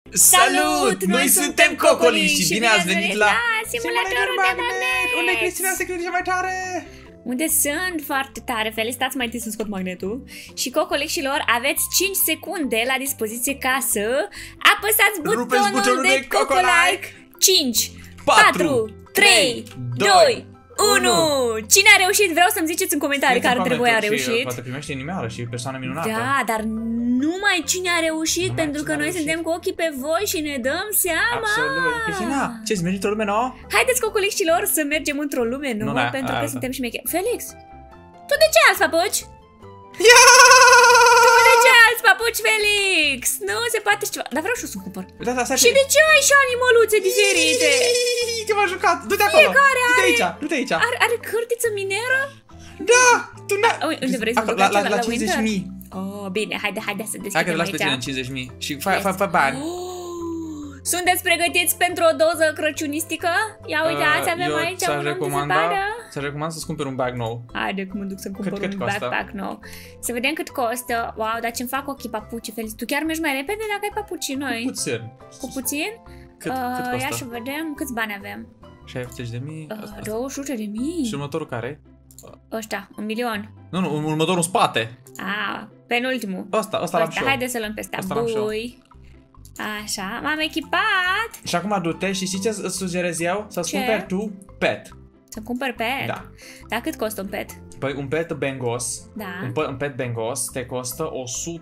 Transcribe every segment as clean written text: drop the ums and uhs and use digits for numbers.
Salut! Noi suntem Cocoli și bine ați venit la simulatorul de magnet! Unde e Cristina secretul cea mai tare? Unde sunt foarte tare, felicitați mai întâi să scot magnetul. Și cocolecșilor, aveți 5 secunde la dispoziție ca să apăsați butonul de Cocolike. 5, 4, 3, 2, 1. Cine a reușit? Vreau să-mi ziceți în comentarii care dintre voi a reușit. Poate primește inimioară și persoană minunată. Da, dar numai cine a reușit, pentru că noi suntem cu ochii pe voi și ne dăm seama. Absolut. Cristina, ce-ți mergi într-o lume nouă? Haideți, cocolecșilor, să mergem într-o lume nouă, pentru că suntem șmecheri. Felix, tu de ce alți papuci? Tu de ce alți papuci, Felix? Nu se poate ceva. Dar vreau și eu să cumpăr. Și de ce ai și animăluțe diferite? Că m-a jucat. Du-te acolo. Du-te aici. Du-te aici. Are cârtiță mineră? Da. Tu unde vrei să la 50.000. Oh, bine, haide să deschidem aici. Hai că las pe tine în 50.000 și fă bani. Sunteți pregătiți pentru o doză crăciunistică? Ia uitați, avem aici un om de zăpadă. Ți-aș recomand să-ți cumperi un bag nou. Haide că mă duc să cumpăr un backpack nou. Să vedem cât costă. Wow, dar ce-mi fac ochii papucii, Felix. Tu chiar mergi mai repede dacă ai papucii noi? Puțin. Cu puțin? Cât costă? Ia să vedem câți bani avem. 60.000. 200.000. Și următorul care? Ăștia, 1.000.000. Nu, următorul în spate. Penultimul. Ăsta l-am și eu. Haide să luăm pe ăsta. Bui. Așa, m-am echipat. Și acum du-te și știi ce îți sugerez eu? Să-ți cumperi tu pet. Să cumperi pet? Da. Dar cât costă un pet? Păi un pet bengos. Da. Un pet bengos te costă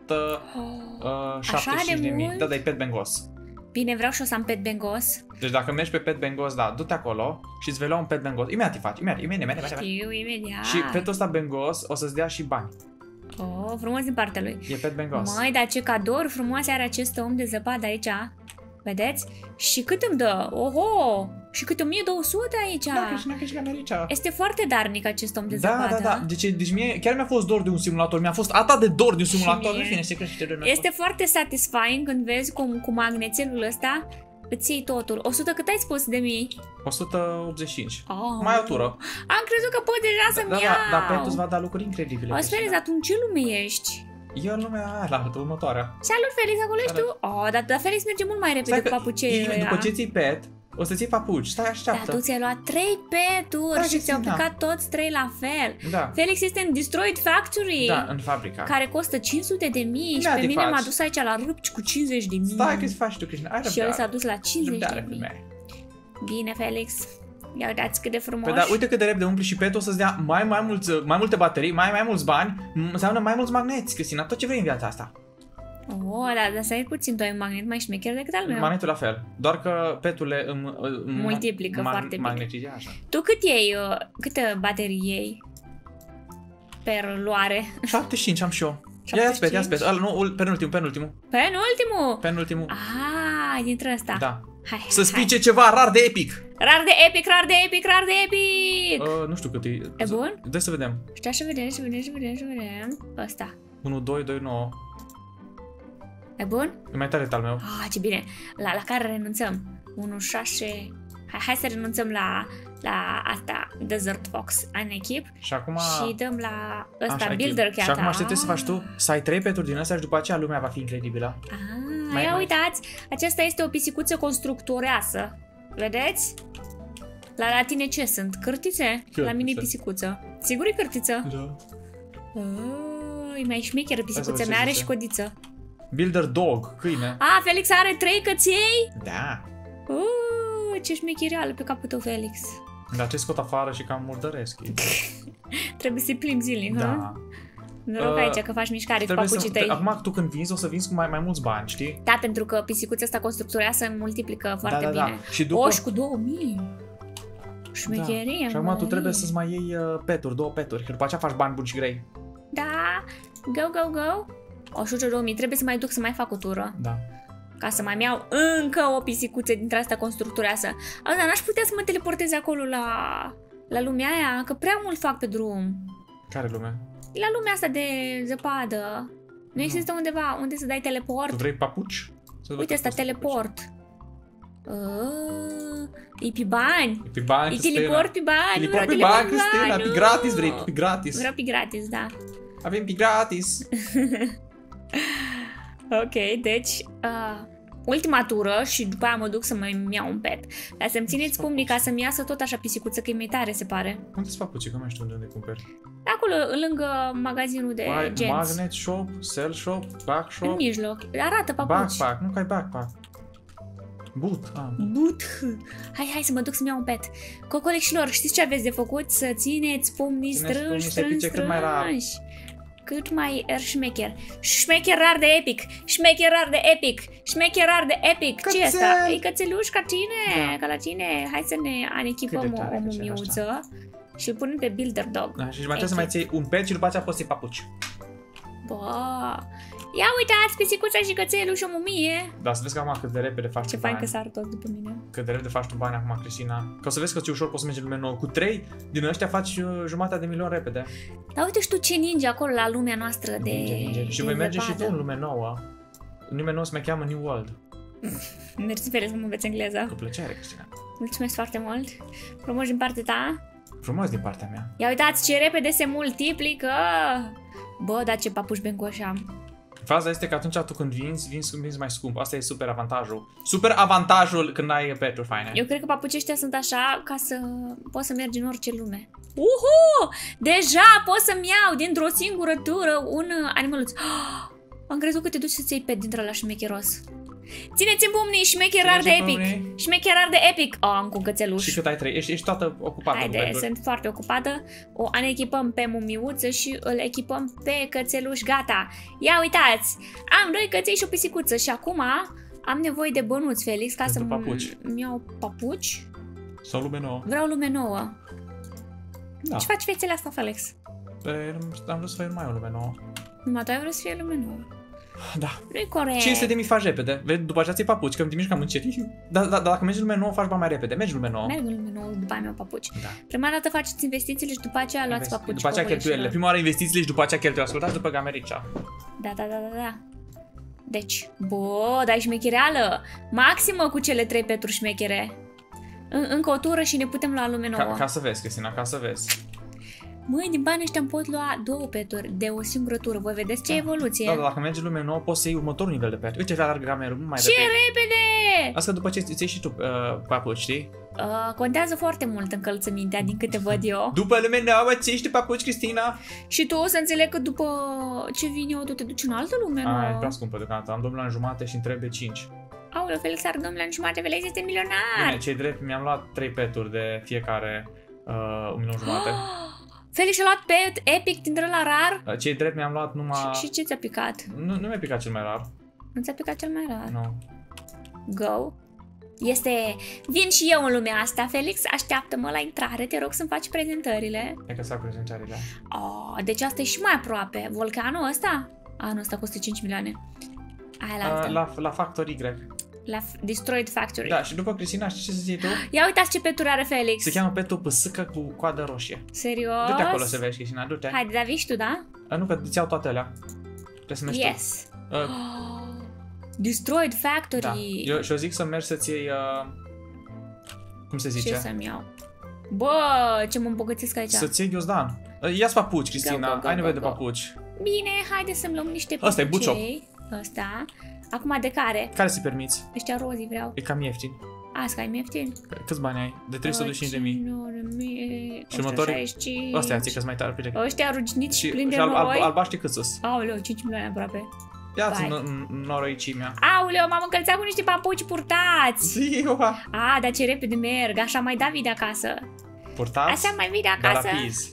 170.000. Da, dai pet bengos. Bine, vreau și eu să am pet bengos. Deci dacă mergi pe pet bengos, da, du-te acolo și îți vei lua un pet bengos. Imediat îi faci, imediat. Știu, imediat. Și petul ăsta bengos o să-ți dea și bani. Oh, frumos din partea lui. E pet bengos. Măi, dar ce cadouri frumoase are acest om de zăpadă aici. Vedeți? Și cât îmi dă? Oho! Și cât 1200 aici. Da, Cristina, aici. Este foarte darnic acest om de zăpadă. Da. Deci mie chiar mi-a fost dor de un simulator. Mi-a fost atât de dor de un simulator. Este foarte satisfying când vezi cum cu magnețelul ăsta îți iei totul. 100 cât ai spus de mii? 185. Mai o tură. Am crezut că pot deja să-mi iau. Dar petul îți va da lucruri incredibile. O, Felix, atunci ce lume ești? Eu în lumea aia, la următoarea. Salut, Felix, acolo ești tu? Dar Felix merge mult mai repede cu papucei. După ce ți-ai pet, o să-ți iei papuci. Stai, așteaptă. Dar tu ți-ai luat 3 peturi și ți-au plecat toți 3 la fel. Da. Felix este în Destroyed Factory. Da, în fabrica. Care costă 500.000 și pe mine m-a dus aici la râpci cu 50.000. Stai că-ți faci tu, Cristina. Și el s-a dus la 50.000. Bine, Felix. Ia uitați cât de frumos. Păi da, uite cât de repede umpli și petul o să-ți dea mai multe baterii, mai mulți bani, înseamnă mai mulți magneți, Cristina, tot ce vrei în viața asta. Dar să ai puțin, tu ai un magnet mai șmecher decât al meu. Magnetul la fel, doar că petul le multiplică foarte bine. Magnetizează. Tu cât iei, câte baterii iei per luare? 75 am și eu. Ia-ți pet. Nu, penultimul. Penultimul. Dintre ăsta. Da. Să spice ceva rar de epic. Rar de epic. Nu știu cât e. E bun? Dă să vedem. Stai să vedem. Ăsta. 1, 2, 2, 9. E bun? E mai tare al meu. Ce bine. La care renunțăm? 1, 6. Hai să renunțăm la asta, Desert Fox în echip. Și acum... Și dăm la ăsta, Builder Cat. Și acum ce trebuie să faci tu? Să ai 3 peturi din astea și după aceea lumea va fi incredibilă. Ia uitați, aceasta este o pisicuță constructoreasă. Vedeți? La tine ce sunt? Cârtițe? La mine e pisicuță. Sigur e cârtiță? Da. E mai șmecheră pisicuța mea, are și codiță. Builder Dog, câine. Felix are 3 căței? Da. Ce șmechereală pe capul tău, Felix. Dar ce scot afară și cam murdăresc. Trebuie să-i plimbi zilnic, da. Noroc aici că faci mișcare cu papucii tăi. Acum tu când vinzi, o să vinzi cu mai mulți bani, știi? Da, pentru că pisicuța asta constructoreasă multiplică foarte bine. Și după... Și cu 2000. Șmecherie, Și acum tu trebuie să-ți mai iei peturi, 2 peturi, că după aceea faci bani buni și grei. Da. Go. 100.000. Trebuie să mai duc să mai fac o tură. Da. Ca să mai iau încă o pisicuță dintre asta constructoreasă. Dar n-aș putea să mă teleportez acolo la lumea aia, că prea mult fac pe drum. Care lume? La lumea asta de zăpadă. Nu există undeva unde să dai teleport? Tu vrei papuci? Uite asta, teleport. E pe bani. E pe bani, E teleport pe bani. Teleport pe bani, Cristina, pe gratis vrei, pe gratis. Vreau pe gratis, da. Avem pe gratis. Ok, deci ultima tură și după aia mă duc să mai iau un pet. Dar să-mi țineți pumnii ca să-mi iasă tot așa pisicuță, că e mai tare, se pare. Unde sunt papucii? Că nu mai știu unde cumperi. Acolo, lângă magazinul de genți. Magnet shop, cell shop, back shop. În mijloc. Arată papuci. Backpack, nu că ai backpack. Boot. But. Hai să mă duc să-mi iau un pet. Cocoleșilor, știți ce aveți de făcut? Să țineți pumnii strânși. Cât mai șmecher. Șmecher rar de epic. Șmecher rar de epic. Șmecher rar de epic. Ce e asta? E cățeluș ca cine? Da. Ca la cine? Hai să ne echipăm o mumiuță și îl punem pe Builder Dog. Da, și mai trebuie să mai ții un pet și după aceea poți să-i papuci. Bă, ia uitați, pisicuța și cățelul și o mumie. Da, să vezi că acum cât de repede faci ce tu bani. fain că sar toți după mine. Cât de repede faci tu bani acum, Cristina. Că o să vezi că ți ușor poți să mergi în lume nouă. Cu 3 din ăștia faci $500.000 repede. Dar uite și tu ce ninja acolo la lumea noastră de ninja. Și voi merge și tu în lume nouă. În lume nouă se mai cheamă New World. Mersi, Felix, să mă înveți engleză. Cu plăcere, Cristina. Mulțumesc foarte mult. Frumos din partea ta. Frumos din partea mea. Ia uitați ce repede se multiplică. Bă, dar ce papuși bencoși am. Faza este că atunci tu când vinzi mai scump. Asta e super avantajul. Super avantajul când ai peturi faine. Eu cred că papucii ăștia sunt așa ca să poți să mergi în orice lume. Uhu! Deja pot să-mi iau dintr-o singură tură un animăluț. Am crezut că te duci să-ți iei pet dintre ăla șmecheros. Țineți-mi pumnii, șmecherar de epic. Șmecherar de epic. Am cu cățeluș. Și cât ai 3? Ești toată ocupată. Haide, sunt foarte ocupată. Ne echipăm pe mumiuță și îl echipăm pe cățeluș. Gata. Ia uitați. Am 2 căței și o pisicuță. Și acum am nevoie de bănuți, Felix, ca să-mi iau papuci. Sau lume nouă. Vreau lume nouă. Da. Ce faci fețele asta, Felix? Am vrut să fac mai o lume nouă. Numai tu ai vrut să fie lume nouă. Da. Nu-i corect. 500.000 faci repede. Vezi, după aceea ți-ai papuci, că te miști cam încet. Dar dacă mergi în lume nouă, faci bani mai repede. Mergi în lume nouă. Merg în lume nouă, după aia mi-au papuci. Da. Prima dată faceți investițiile și după aceea luați papuci. După aceea cheltuielile. Prima oară investițiile și după aceea cheltuielile. Ascultați după Gamerica. Da. Deci, bă, dar e șmechereală. Maximă cu cele 3 peturi șmechere. Încă o tură și ne putem lua lume nouă. Ca să vezi, Cristina, ca să vezi. Măi, din banii ăștia îmi pot lua 2 peturi de o singură tură. Voi vedeți ce evoluție. Da, dar dacă mergi în lume nouă, poți să iei următorul nivel de peturi. Uite, alargă gamerul mai repede. Ce repede! Asta după ce îți iei și tu papuci, știi? Contează foarte mult încălțămintea, din câte văd eu. După lume nouă, ți iei și papuci, Cristina. Și tu o să înțeleg că după ce vin eu, tu te duci în altă lume nouă. E prea scumpă deocamdată. Am 2 milioane jumate și îmi trebuie 5. Aoleu, Felix are 2 milioane jumate, Felix este milionar. Bine, ce-i drept, mi-am luat 3 peturi de fiecare 1 milion jumate. Felix și-a luat pet epic dintre ăla rar? Ce-i drept, mi-am luat numai... Și ce ți-a picat? Nu mi-a picat cel mai rar. Nu ți-a picat cel mai rar? Nu. Go. Vin și eu în lumea asta, Felix, așteaptă-mă la intrare, te rog să-mi faci prezentările. E că s-a prezentările. Deci asta e și mai aproape. Volcanul ăsta? Nu, ăsta costă 5 milioane. Aia la Factor Y. La Destroyed Factory. Da, și după Cristina, știi ce să zici tu? Ia uitați ce peturi are Felix. Se cheamă petul păsâcă cu coadă roșie. Serios? Du-te acolo să vezi, Cristina, du-te. Haide, dar vii și tu, da? Nu, că îți iau toate alea. Trebuie să mergi tu. Destroyed Factory. Da. Eu zic să mergi să-ți iei... cum se zice? Ce să-mi iau? Bă, ce mă îmbogățesc aici. Să-ți iei ghiozdan. Ia-ți papuci, Cristina. Ai nevoie de papuci. Bine, haide să-mi luăm niște papuci. Asta e buciop. Ăsta. Acum de care? Care să-i permiți? Ăștia rozii vreau. E cam ieftin. Asta e ieftin? Câți bani ai? De 325.000. Și următorii? Ăstea ți că-s mai tare. Ăștia ruginiți și plini de noroi. Și albaștri cât sus? Aoleu, 5 milioane aproape. Ia-ți noroicimea. Aoleu, m-am încălțat cu niște papuci purtați. Ziua! Dar ce repede merg. Așa mai da vii de acasă. Purtați? Așa mai vii de acasă. Dar rapizi.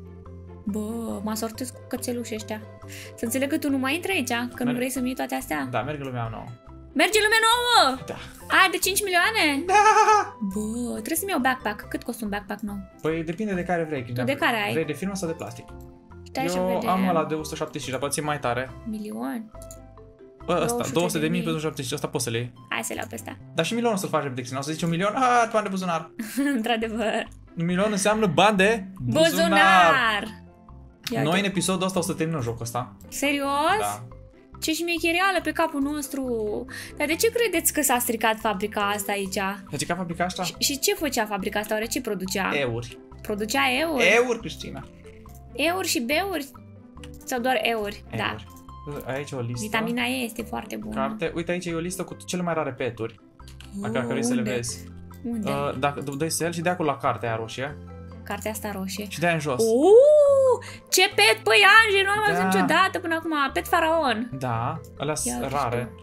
Bă, mă sortez cu cățelușii ăștia. Să înțeleg că tu nu mai intri aici, că nu vrei să-mi iei toate astea. Da, merg în lumea nouă. Merge în lumea nouă? Da. De 5 milioane? Da! Bă, trebuie să-mi iau backpack. Cât costă un backpack nou? Păi depinde de care vrei. Tu de care ai? Vrei de firmă sau de plastic? Eu am ăla de 175, dar poate mai tare. Milion? Ăsta, 200.000 pe 175, ăsta poți să le iei. Hai să le iau pe ăsta. Dar și milionul să-l faci repede, Cristina. O să zici 1 milion, bani de buzunar. Într-adevăr. 1 milion înseamnă bani de buzunar. Noi în episodul ăsta o să terminăm jocul ăsta. Serios? Da. Ce șmecherială pe capul nostru. Dar de ce credeți că s-a stricat fabrica asta aici? S-a stricat fabrica asta? Și ce făcea fabrica asta? Oare ce producea? Euri. Producea euri? Euri, Cristina. Euri și beuri? Sau doar euri? Da. Aici e o listă. Vitamina E este foarte bună. Carte. Uite, aici e o listă cu cele mai rare peturi. Dacă vrei să le vezi. Unde? Dacă dai să el și de acolo la cartea aia roșie. Cartea asta roșie. Și de-aia în jos. Ce pet, păi Ange, nu am văzut niciodată până acum. Pet faraon. Da, alea sunt rare.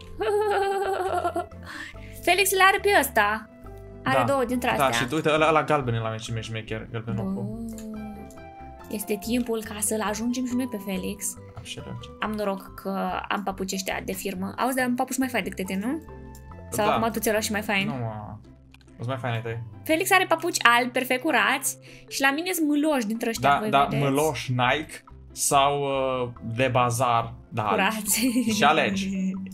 Felix le are pe ăsta. Are două dintre astea. Da, și uite, ăla galben e la mine și mi-e șmecher. Este timpul ca să-l ajungem și noi pe Felix. Absolut. Am noroc că am papuci ăștia de firmă. Auzi, dar am papuci mai fain decât tine, nu? Sau da. acum tu ți-ai luat și mai fain? Nu, o mai fain ai tăi. Felix are papuci albi, perfect curați, și la mine sunt mâloși dintre ăștia, voi vedeți. Mâloși Nike sau de bazar, da. Curați. Și alegi.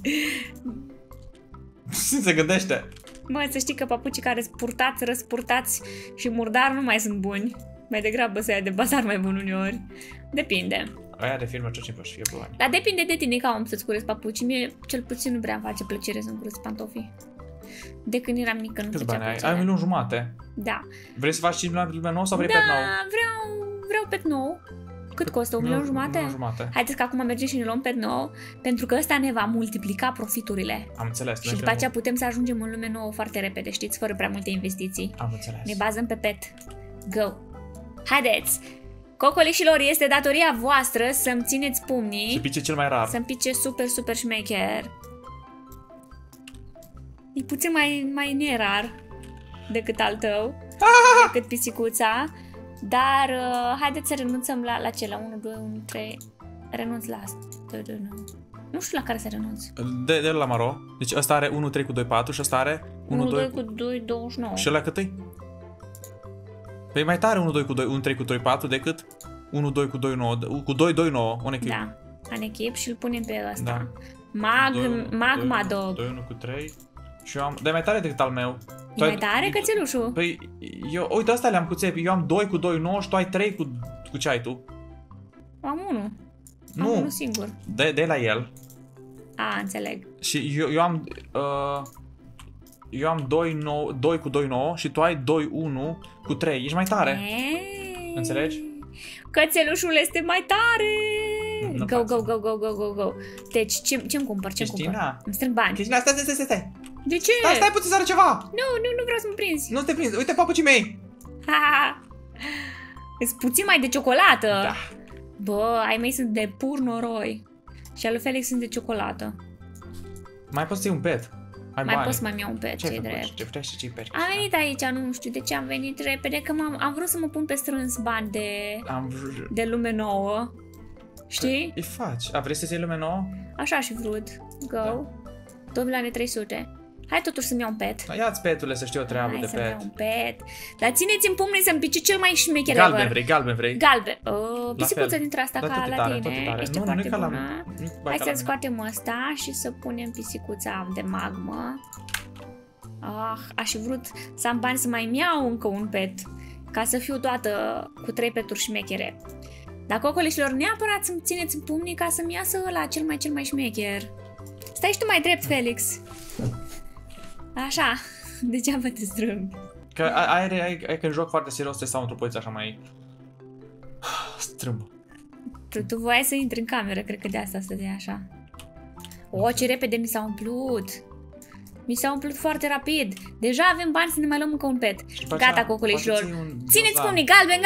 Se gândește. Mă, să știi că papucii care sunt purtați, răspurtați și murdar nu mai sunt buni. Mai degrabă să ia de bazar mai bun uneori. Depinde. Aia de firmă tot timpul să fie bani. Dar depinde de tine ca om să-ți cureți papucii. Mie cel puțin nu prea îmi face plăcere să-mi curăț pantofii. De când eram mică nu Câți făcea bani ai? plăcere. Ai 1.000.000. Da. Vrei să faci 5 milioane pe nou sau vrei da, pet nou? vreau pet nou. Cât costă? 1.500.000? Haideți că acum mergem și ne luăm pet nou, pentru că ăsta ne va multiplica profiturile. Am înțeles. Și după aceea putem să ajungem în lume nouă foarte repede, știți, fără prea multe investiții. Am înțeles. Ne bazăm pe pet. Go! Haideți! Cocolișilor, este datoria voastră să-mi țineți pumnii. Să pice cel mai rar. Să-mi pice super, super șmecher. E puțin mai nerar decât al tău, decât pisicuța. Dar haideți să renunțăm la cele 1, 2, 1, 3. Renunț la asta. 2, 2, 9. Nu știu la care să renunț. De la maro. Deci ăsta are 1, 3 cu 2, 4 și ăsta are 1, 2 cu 2, 29. Și ăla cât e? Păi mai tare 1, 2 cu 2, 1, 3 cu 2, 4 decât 1, 2 cu 2, 9, cu 2, 2, 9, un echip. Da, în echip și îl punem pe ăsta. Da. Magma Dog. 2, 1 cu 3. Și eu am... Dar e mai tare decât al meu. E mai tare cățelușul? Păi, eu... Uite, ăsta le-am cu țepi. Eu am 2 cu 2, 9 și tu ai 3 cu ce ai tu? Am 1. Nu. Am 1 singur. De la el. A, înțeleg. Și eu am... eu am 2 cu 2, 9 și tu ai 2, 1 cu 3. Ești mai tare. Înțelegi? Cățelușul este mai tare! Go. Deci, ce-mi cumpăr? Ce-mi cumpăr? Îmi strâng bani. Cristina, stai. De ce? Stai puțin să arăt ceva! Nu vreau să mă prinzi. Nu te prinzi. Uite papucii mei! Îți puțin mai de ciocolată. Da. Bă, ai mei sunt de pur noroi. Și al lui Felix sunt de ciocolată. Mai poți să iei un pet. Mai poți să mai iau un pet, ce-i drept. Ce vrei să ții pet? Am venit aici, nu știu de ce am venit repede, că am vrut să mă pun pe strâns bani de lume nouă. Știi? Îi faci. Vrei să-ți iei lume nouă? Așa și vrut. Go. 2.300.000. Hai totuși să-mi iau un pet. Ia-ți petule să știu o treabă de pet. Hai să-mi iau un pet. Dar țineți-mi pumnii să-mi pice cel mai șmecher Galben vrei? Galben. Pisicuță dintre asta ca la tine. Este foarte bună. Hai să scoatem ăsta și să punem pisicuța de magmă. Aș fi vrut să am bani să mai iau încă un pet. Ca să fiu toată cu 3 peturi șmechere. Dar cocolișilor, neapărat să-mi țineți în pumnii ca să-mi iasă ăla cel mai șmecher. Stai și tu mai drept, Felix. Așa, degeaba te strâng. Că ai că joc foarte serios, să stau într-o poziție așa mai... strâmbă. Tu voiai să intri în cameră, cred că de asta stăteai așa. Ce repede mi s-a umplut. Mi s-a umplut foarte rapid. Deja avem bani să ne mai luăm încă un pet. Gata, cocolișilor. Țineți pumnii, galben.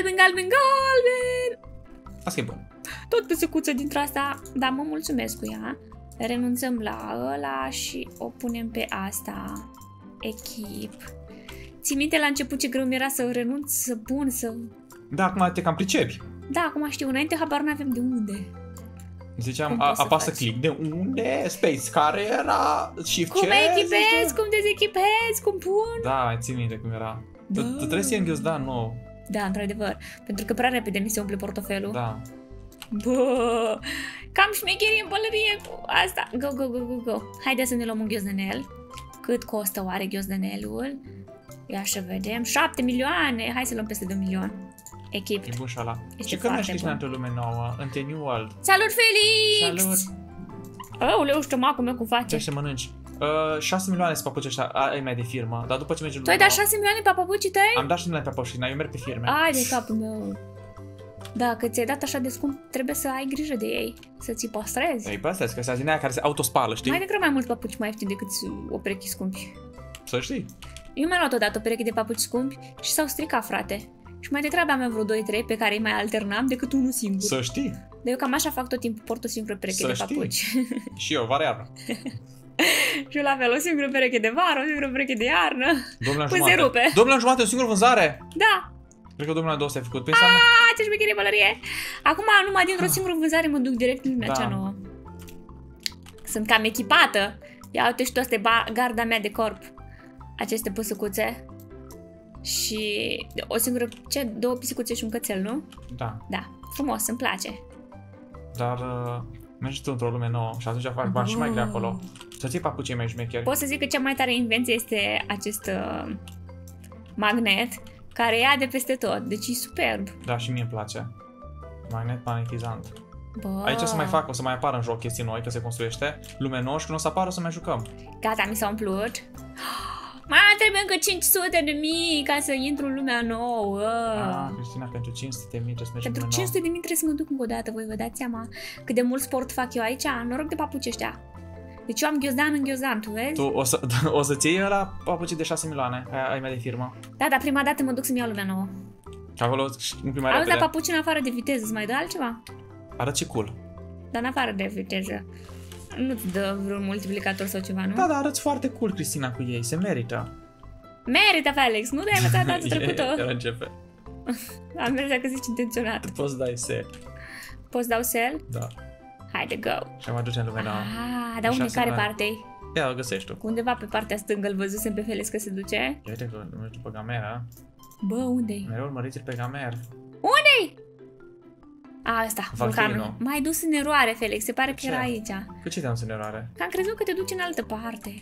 Asta e bun. Tot pe secuță dintre asta, dar mă mulțumesc cu ea. Renunțăm la ăla și o punem pe asta. Echip. Ții minte la început ce greu mi era să renunț, să pun, să... Da, acum te cam pricepi. Da, acum știu, înainte habar n-aveam de unde. Ziceam, apasă click, de unde? Space, care era? Shift cum echipezi, cum dezechipezi, cum pun? Da, ții minte cum era. Da. Tu trebuie să iei în ghiozdan nou. Da, într-adevăr, pentru că prea repede mi se umple portofelul. Da. Bă, cam șmecherie în pălărie cu asta. Go. Haide să ne luăm un ghiozdanel. Cât costă oare ghiozdanelul? Ia să vedem. 7 milioane. Hai să luăm peste 2 milioane. Echip. E bun și ăla. Și când ne știi într-o lume nouă? În The New World. Salut, Felix! Salut! Aoleu, stomacul meu cum face? Ce să mănânci? 6 milioane să papuci ăștia ai mai de firmă, dar după ce mergi tu ai dat 6 milioane pe papucii tăi? Am dat 6 milioane pe papucii, eu merg pe firme. Ai de capul meu. Da, că ți-ai dat așa de scump, trebuie să ai grijă de ei, să ți-i păstrezi. Îi păstrezi, că sunt din aia care se autospală, știi? Mai degrabă mai mulți papuci mai ieftini decât o pereche scumpi. Să știi. Eu mi-am luat odată o pereche de papuci scumpi și s-au stricat, frate. Și mai degrabă am vreo 2-3 pe care îi mai alternam decât unul singur. Să știi. Dar eu cam așa fac tot timpul, port o singură pereche de papuci. Și eu, vară-iarnă. Și eu la fel, o singură pereche de vară, o singură pereche de iarnă. Păi se rupe. Domnule în jumate, o singură vânzare? Da. Cred că domnule 200 ai făcut. Păi ce șmecherie pălărie! Acum, numai dintr-o singură vânzare mă duc direct în lumea cea nouă. Sunt cam echipată. Ia uite și tu, asta e garda mea de corp. Aceste păsăcuțe. Și o singură, două pisicuțe și un cățel, nu? Da. Da, frumos, îmi place. Dar mergi tu într-o lume nouă și atunci faci bani și mai grei acolo. Să ții papucii mai șmecheri. Pot să zic că cea mai tare invenție este acest magnet care ia de peste tot, deci e superb. Da, și mie îmi place. Magnet magnetizant. Bă. Aici o să mai apară în joc chestii noi, că se construiește lume nouă și când o să apară o să mai jucăm. Gata, mi s-a umplut. Mai trebuie încă 500.000 ca să intru în lumea nouă. Cristina, pentru 500.000 trebuie să mergem Pentru 500.000 trebuie să mă duc încă o dată, voi vă dați seama cât de mult sport fac eu aici? Noroc de papuci ăștia. Deci eu am ghiozdan în ghiozdan, tu vezi? Tu o să-ți iei ăla papucii de 6 milioane, ai mea de firmă. Da, dar prima dată mă duc să-mi iau lumea nouă. Și acolo, în prima repede. Auzi, la papuci în afară de viteză, îți mai dă altceva? Arăt și cool. Dar în afară de viteză. Nu-ți dă vreun multiplicator sau ceva, nu? Da, dar arăți foarte cool, Cristina, cu ei, se merită. Merită, Felix, nu te-ai învățat data trecută? Era începe. Am mers dacă zici intenționat. Poți dai sell. Poți dau sell? Da. Haide, go. Și am aduce în lumea nouă. Dar unde, care parte-i? Ia, o găsești tu. Undeva pe partea stângă îl văzusem pe Felix că se duce. Uite că nu mergi pe Gamera. Bă, unde-i? Mereu urmăriți-l pe Gamer. Unde-i? Asta, vulcanul. M-ai dus în eroare, Felix, se pare că era aici. Cu ce te-am dus în eroare? Că am crezut că te duci în altă parte.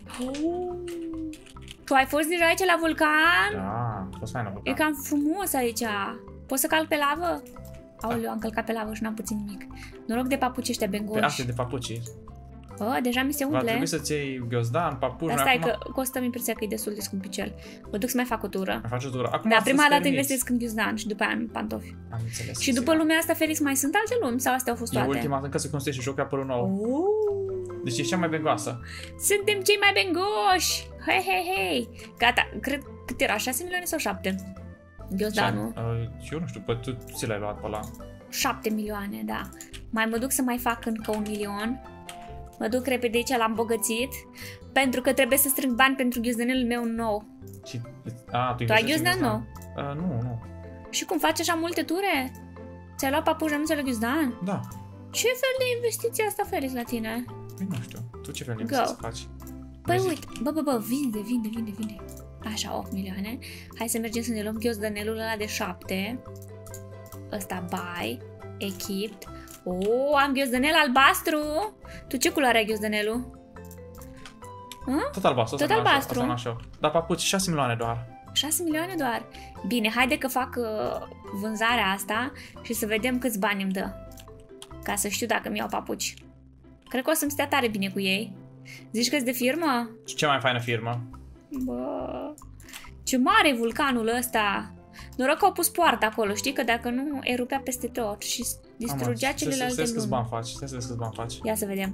Tu ai fost deja aici la vulcan? Da, a fost fain la vulcan. E cam frumos aici. Poți să calc pe lavă? Aoleu, am călcat pe lavă și n-am puțin nimic. Noroc de papuci ăștia bengoși. Pe astea de papuci. Deja mi se umple. Va trebui să-ți iei ghiozdan, papuci. Dar stai că costă impresia că e destul de scumpicel. Mă duc să mai fac o tură. Mai faci o tură. Acum da, prima dată investesc în ghiozdan și după aia în pantofi. Am înțeles. Și după lumea asta, Felix, mai sunt alte lumi sau astea au fost toate? E ultima, încă se construiește și jocul apărut nou. Deci e cea mai bengoasă. Suntem cei mai bengoși! Hei! Gata, cred cât era? 6 milioane sau 7? Ghiozdanul? Eu nu știu, tu ți l-ai luat pe ăla. 7 milioane, da. Mai mă duc să mai fac încă 1 milion. Mă duc repede aici, l-am bogățit. Pentru că trebuie să strâng bani pentru ghiozdanelul meu nou. Și, tu ai ghiozdan nou? Nu. Și cum faci așa multe ture? Ți-ai luat papuci, nu ți-ai luat ghiozdan? Da. Ce fel de investiție asta, Felix, la tine? Păi nu știu. Tu ce fel de investiție faci? Păi uite, vinde. Așa, 8 milioane. Hai să mergem să ne luăm ghiozdanelul ăla de 7. Ăsta buy, equipped. Am ghiozdanel albastru. Tu ce culoare ai ghiozdanelul? Tot albastru. Tot albastru. Dar papuci, 6 milioane doar. 6 milioane doar. Bine, haide că fac vânzarea asta și să vedem câți bani îmi dă. Ca să știu dacă mi iau papuci. Cred că o să-mi stea tare bine cu ei. Zici că-s de firmă? Și cea mai faină firmă. Bă, ce mare e vulcanul ăsta. Noroc că au pus poartă acolo, știi? Că dacă nu, erupea peste tot și distrugea celelalte lumi. Câți bani faci. Ia să vedem.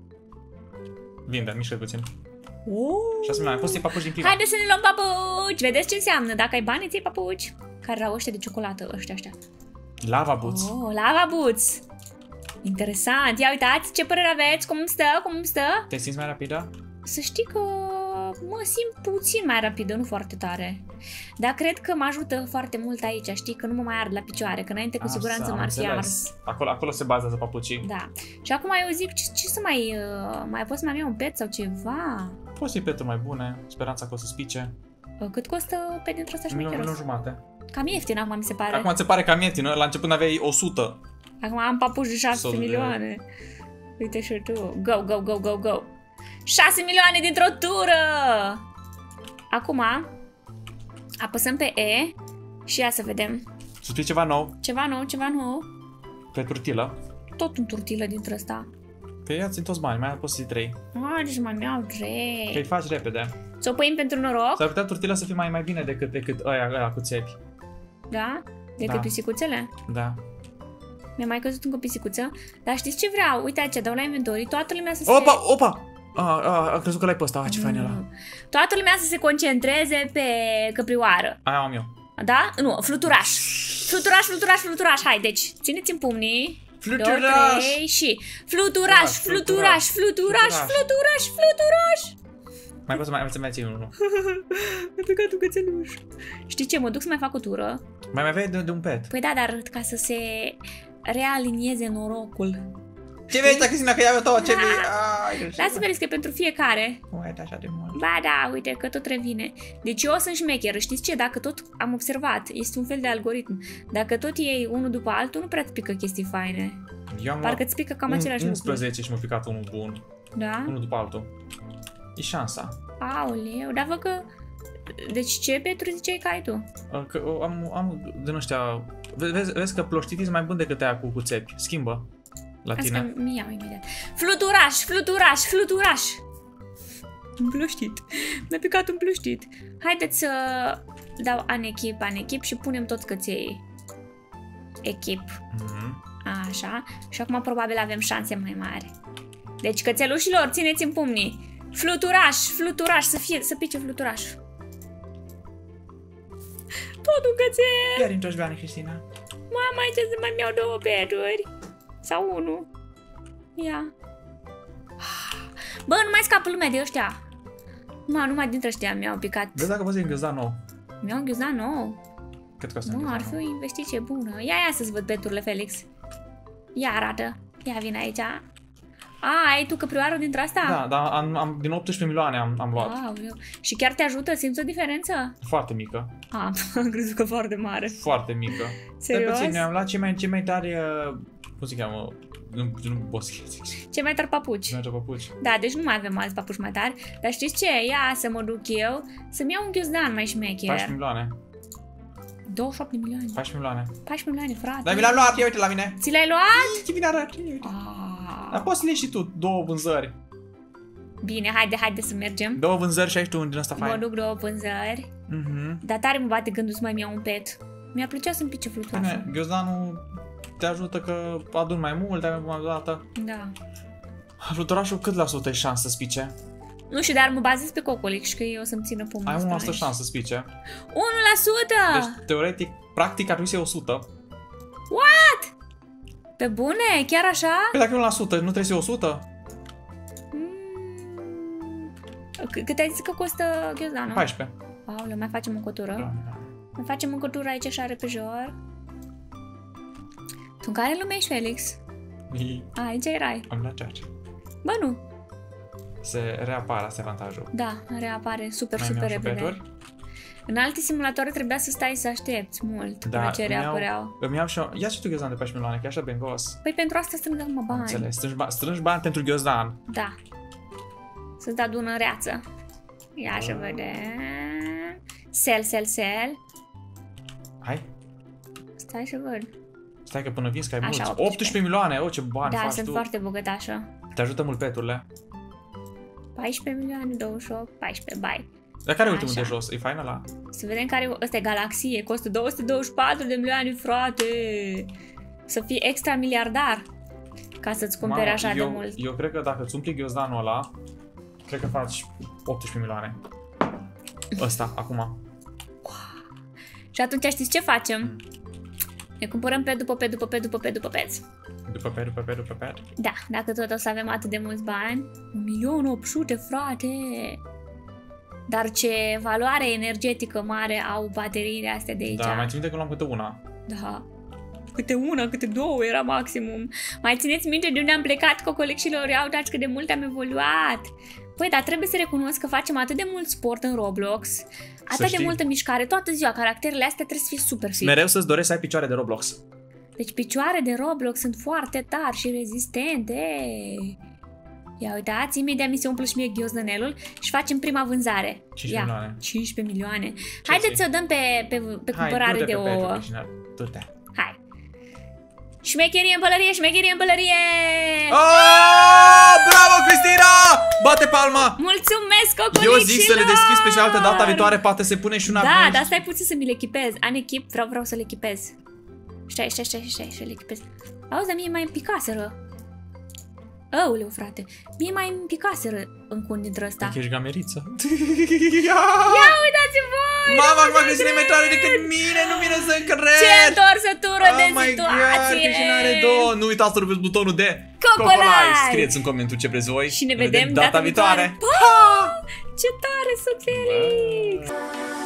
Vinde, mișcă puțin. 6 milioane, poți să iei papuci din prima. Haide să ne luăm papuci! Vedeți ce înseamnă? Dacă ai bani, îți iei papuci. Care erau ăștia de ciocolată, ăștia. Lava boots. Lava boots. Interesant. Ia uitați, ce părere aveți? Cum stă? Te simți mai rapidă? Să știi că mă simt puțin mai rapidă, nu foarte tare. Dar cred că mă ajută foarte mult aici, știi? Că nu mă mai ard la picioare, că înainte cu siguranță m-ar fi ars. Acolo se bazează papucii. Da. Și acum eu zic, ce să mai poți să mai iau un pet sau ceva? Poți să iei peturi mai bune, speranța că o să spice. Cât costă pe dintre ăsta șmecheros? 1,5. Cam ieftin acum mi se pare. Acum ți se pare cam ieftin, la început aveai 100. Acum am papuci de 6 milioane. Uite și tu. Go. 6 milioane dintr-o tură! Acum apăsăm pe E și ia să vedem. Să spui ceva nou. Ceva nou. Pe turtilă. Tot un turtilă dintre ăsta. Pe ia-ți toți bani, mai poți să-i 3. Deci mai mi-au 3. Că-i faci repede. Ți-o păim pentru noroc? S-ar putea turtila să fie mai bine decât ăia cu țepi. Da? Decât pisicuțele? Da. Mi-a mai căzut încă o pisicuță. Dar știți ce vreau? Uite aici, dau la inventory, toată lumea să se... Opa! A crezut că l-ai pe ăsta, ce fain ăla. Toată lumea să se concentreze pe căprioară. Aia am eu. Da? Nu, fluturaș. Fluturaș. Hai, deci, țineți-mi pumnii. Fluturaș! 2, 3 și... Fluturaș. Mai poți să mai ții unul. Mi-a plecat un cățeluș. Știi ce? Mă duc să mai fac o tură. Mai aveai de un pet. Păi da, dar ca să se realinieze norocul. Ce vei, Cristina, că ia tot, ce vei? Lasă vezi că e pentru fiecare. Uai, așa de mult. Ba da, uite că tot revine. Deci eu sunt șmecheră, știți ce? Dacă tot am observat, este un fel de algoritm. Dacă tot iei unul după altul, nu prea îți pică chestii faine. Parcă îți pică cam același lucru. 11 și m-a picat unul bun. Da? Unul după altul. E șansa. Aoleu, dar văd că... Deci ce, Petru, ziceai că ai tu? Că am din ăștia... Vezi că ploștitii sunt mai buni decât aia cu țepi. Schimbă la tine. Asta mi iau imediat. Fluturaș! Un ploștit. Mi-a picat un ploștit. Haideți să dau anechip și punem toți căței. Echip. Așa. Și acum probabil avem șanse mai mari. Deci, cățelușilor, țineți în pumnii. Fluturaș, să pice fluturaș. Tot un cățel. Iar introși bani, Cristina. Mama, ce să mai iau 2 peturi. Sau 1. Ia. Bă, nu mai scapă lumea de ăștia. Numai dintre ăștia mi-au picat. Vezi dacă poți să-i înghiozda nou. Mi-au înghiozdat nou. Cred că o să ar fi o investiție bună. Ia să-ți văd peturile, Felix. Ia arată. Ia vin aici. Ai tu căprioară dintre asta? Da, dar din 18 milioane am luat. Și chiar te ajută? Simți o diferență? Foarte mică. Am crezut că foarte mare. Foarte mică. Serios? Puțin, am luat cei mai tari... Cum se cheamă? Nu boscheți. Cei mai tari papuci. Cei mai tari papuci. Da, deci nu mai avem alți papuci mai tari. Dar știți ce? Ia să mă duc eu să-mi iau un ghiozdan mai șmecher. 14 milioane. 28 de milioane. 14 milioane. 14 milioane, frate. Dar mi l-am luat, ia uite la mine. Ți l-ai luat? Ce bine arată, uite. Dar poți să le iei și tu 2 vânzări. Bine, haide să mergem. 2 vânzări și ai tu un din ăsta fain. Mă duc 2 vânzări. Dar tare mă bate gândul să mai iau un pet. Mi-a plăcea să-mi pice fluturașul. Bine, ghiozdanul te ajută că adun mai mult, ai mai bună dată. Da. Fluturașul cât la sută e șansă să pice? Nu știu, dar mă bazez pe Cocolic și că eu o să-mi țină pumnul. Ai 1% șansă să pice. 1%! Deci, teoretic, practic ar trebui să iei 100. What? Pe bune? Chiar așa? Păi dacă e 1%, nu trebuie să iei 100? Cât ai zis că costă ghiozdanul? 14. Aoleu, mai facem o cotură? Mai facem o cotură aici așa repejor. Tu în care lume ești, Felix? Aici erai. Am la ceea ce. Bă, nu. Se reapare, asta e avantajul. Da, reapare super repede. În alte simulatoare trebuia să stai să aștepți mult până ce reapăreau. Îmi iau și eu. Ia și tu ghiozdan de 14 milioane, că e așa bengos. Păi pentru asta strâng acum bani. Înțeles, strângi bani pentru ghiozdan. Da. Să-ți dau în reață. Ia să vedem. Sell. Hai. Stai să văd. Stai că până vin că ai mulți. 18 milioane, ce bani faci tu. Da, sunt foarte bogătașă. Te ajută mult peturile. 14 milioane, 28, 14, bai. Dar care e ultimul de jos? E fain ăla? Să vedem care e. Ăsta e Galaxie, costă 224 de milioane, frate. Să fii extra miliardar ca să-ți cumperi așa de mult. Eu cred că dacă îți umpli ghiozdanul ăla, cred că faci 18 milioane. Ăsta, acum. Și atunci știți ce facem? Ne cumpărăm pet după pet. După pet? Da, dacă tot o să avem atât de mulți bani. 1.800.000, frate! Dar ce valoare energetică mare au bateriile astea de aici. Da, mai țin minte că luam câte una. Da. Câte una, câte două era maximum. Mai țineți minte de unde am plecat, cocolecșilor? Ia uitați cât de mult am evoluat. Păi, dar trebuie să recunosc că facem atât de mult sport în Roblox, atât de multă mișcare, toată ziua. Caracterele astea trebuie să fie super fit. Mereu să-ți dorești să ai picioare de Roblox. Deci picioare de Roblox sunt foarte tari și rezistente. Ia uitați, imediat mi se umplă și mie ghiozdănelul și facem prima vânzare. 15 milioane. 15 milioane. Haideți să dăm pe cumpărare de ouă. Hai. Șmecherie în pălărie! Oh, bravo, Cristina! Bate palma! Mulțumesc, cocolicilor! Eu zic să le deschizi pe și altă data viitoare, poate se pune și una. Da, dar stai puțin să mi le echipez. An echip, vreau să le echipez. Stai, le echipez. Auzi, dar mie mai împicaseră. Aoleu, frate. Mie mai împicaseră în cun dintre ăsta. Că ești gameriță. Ia uitați-voi! Mama, acum Cristina e mai tare decât mine, nu vine să cred! Ce întorsătură de situație! Cristina are două! Nu uitați să rupeți butonul de Cocolai! Scrieți în comentul ce vreți voi. Și ne vedem data viitoare! Pa! Ce tare, sunt Felix!